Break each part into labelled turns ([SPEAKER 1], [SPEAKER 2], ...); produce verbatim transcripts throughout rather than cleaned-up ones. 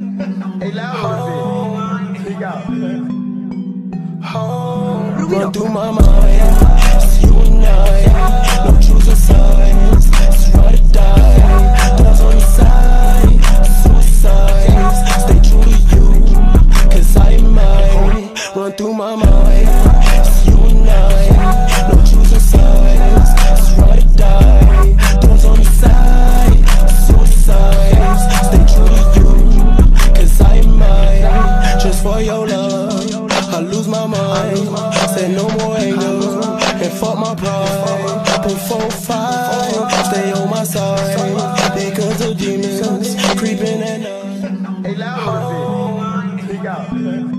[SPEAKER 1] Hey, loud with it. Speak out.
[SPEAKER 2] Run through my mind, it's you and I, no choosing sides, it's ride or die, dogs on the side, suicides, stay true to you, cause I am mine. Run through my mind, it's you and I, no choosing sides, it's ride or die, dogs on the side, suicides, stay true to you, cause I am mine. Just for your love, I lose my mind. Said no more anger, and fuck my pride. Put four, five, stay on my side, because of demons creeping at night.
[SPEAKER 1] Hey, loud with it. Speak out.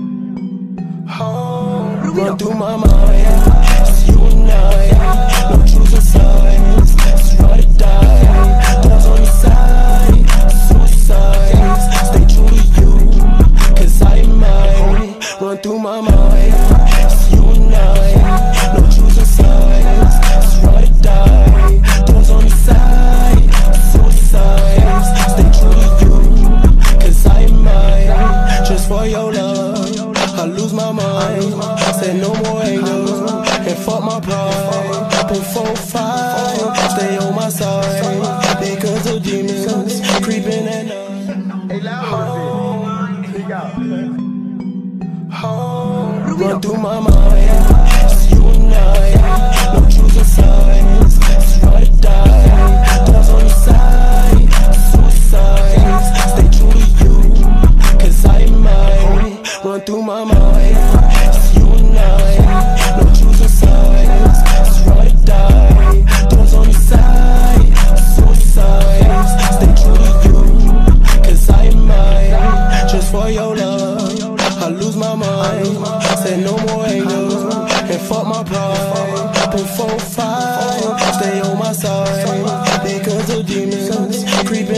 [SPEAKER 2] Run through my mind, it's you and I, no choosing sides, it's ride or die, dogs on the side, suicides, stay true to you, cause I am mine. Run through my mind, it's you and I, no choosing sides, it's ride or die, dogs on the side, suicides, stay true to you, cause I am mine. Just for your love, I lose my mind. Said no more anger, and fuck my pride. Put four, five, stay on my side, because of demons creeping at night.
[SPEAKER 1] Hey, loud with it. Speak out.
[SPEAKER 2] Run through my mind, it's you and I, no choosing sides, it's ride or die, dogs on the side, suicides, stay true to you, cause I am mine. Run through my mind, it's you and I, no choosing sides, it's ride or die, dogs on the side, suicides, stay true to you, cause I am mine. Just for your love, I lose my mind. Said no more anger, and fuck my pride. Put four, five, stay on my side, because of demons creeping